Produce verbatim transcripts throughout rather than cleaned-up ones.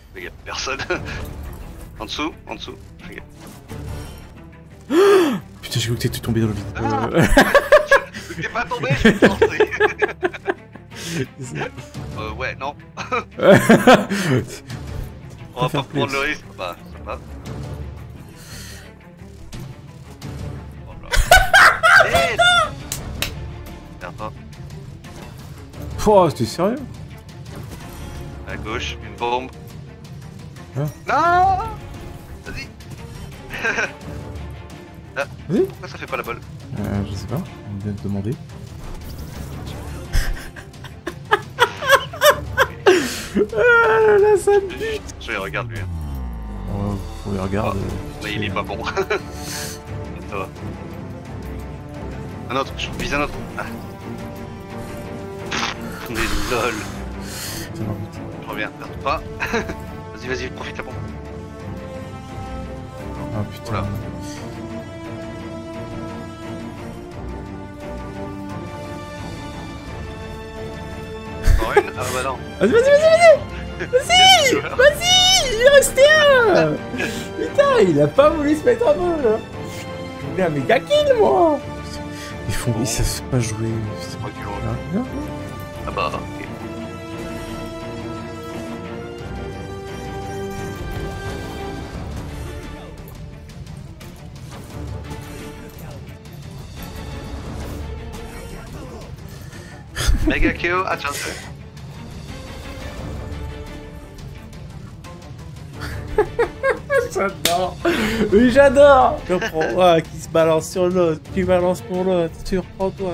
Mais y'a personne. En dessous, en dessous. Fais gaffe. Putain, j'ai cru que t'étais tombé dans le vide. Ah Euh... T'es pas tombé, je suis lancé. euh, ouais, non. On va pas prendre le risque. Bah, ça va. Merde. Merde pas. Oh, t'es sérieux? À gauche, une bombe. Hein? Non. Vas-y. Ah, Vas-y. pourquoi ça fait pas la balle? Euh, je sais pas, on vient de demander. Ah là, ça me bute. Je regarde lui. Oh, faut les regarder. Oh, mais il est pas bon. Ça va. Un autre, je vise un autre. Ah. Mais lol. Ça va vite. Je reviens, perd pas. Vas-y, vas-y, profite la bombe. Ah putain. Oula. Encore une? Ah bah non. Vas-y, vas-y, vas-y, vas-y. Vas-y, vas-y, il est resté un. Putain, il a pas voulu se mettre en vol là. Je voulais un méga kill moi. Ils font, ils savent pas jouer. C'est pas du tout. Ah, non. Ah bah, ok. Mega K O, attention. J'adore. Oui, j'adore. Je reprends, ouais, qui se balance sur l'autre, qui balance pour l'autre. Tu reprends toi.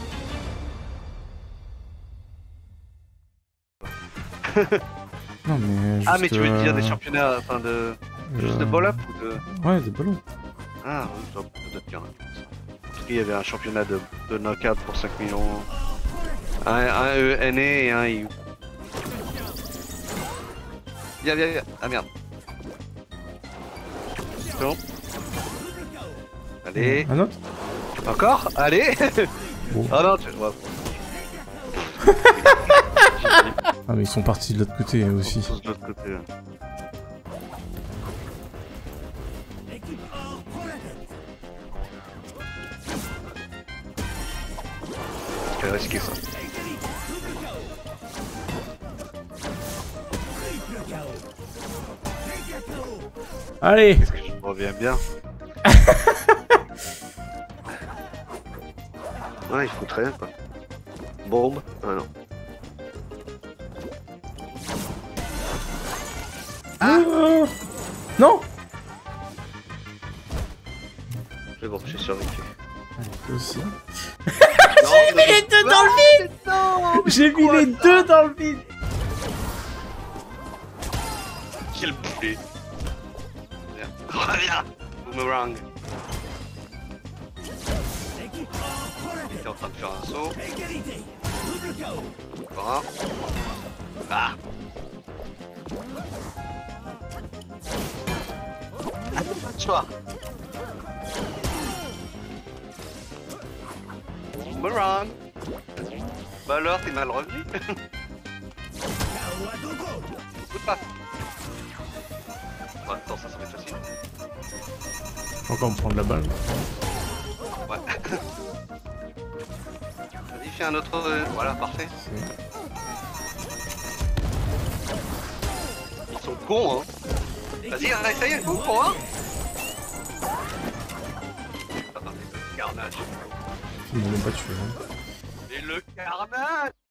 Non mais juste, Ah mais tu veux dire euh... des championnats, enfin de... Juste de ball-up ou de... Ouais, de ballon. Ah oui, ça peut-être bien. Il y avait un championnat de, de knockout pour cinq millions. Un, un E N A et un I U. Viens, viens, viens. Ah merde. Bon. Allez. Un autre? Encore? Allez. Bon. Oh non, tu vois. Ah mais ils sont partis de l'autre côté aussi. Ils sont tous de l'autre côté. Là. C'est risqué ça. Allez. Est-ce que je me reviens bien? Ouais, il faut très bien quoi. Bombe. Ah non. Ah non. C'est bon, j'ai survécu. Allez, toi aussi. J'ai mis les deux dans le vide. J'ai mis les deux dans le vide. Quel boulet. Reviens. Boomerang. Il était en train de faire un saut. Encore un. Ah. Toi. Boomerang. Bah alors, t'es mal revenu. Coup de passe. Ouais, attends, ça, ça va être facile. Faut encore me prendre la balle. Ouais. Vas-y, fais un autre... Euh, voilà, parfait. Ils sont cons, hein. Vas-y, essaye un coup pour voir. Ah, carnage. Ils m'ont même pas tué. Hein. Et le carnage.